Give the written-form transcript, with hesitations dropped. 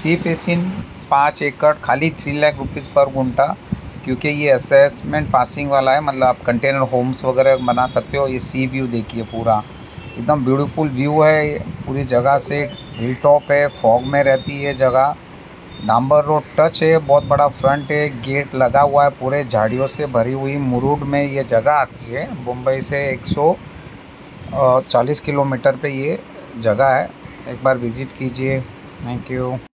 सी फेसिन 5 एकड़ खाली 3 लाख रुपीज़ पर गुंठा, क्योंकि ये असेसमेंट पासिंग वाला है। मतलब आप कंटेनर होम्स वगैरह बना सकते हो। ये सी व्यू देखिए, पूरा एकदम ब्यूटीफुल व्यू है पूरी जगह से। हिल टॉप है, फॉग में रहती है जगह। डांबर रोड टच है, बहुत बड़ा फ्रंट है, गेट लगा हुआ है, पूरे झाड़ियों से भरी हुई। मुरुड में ये जगह आती है। मुंबई से 140 किलोमीटर पे ये जगह है। एक बार विज़िट कीजिए। Thank you.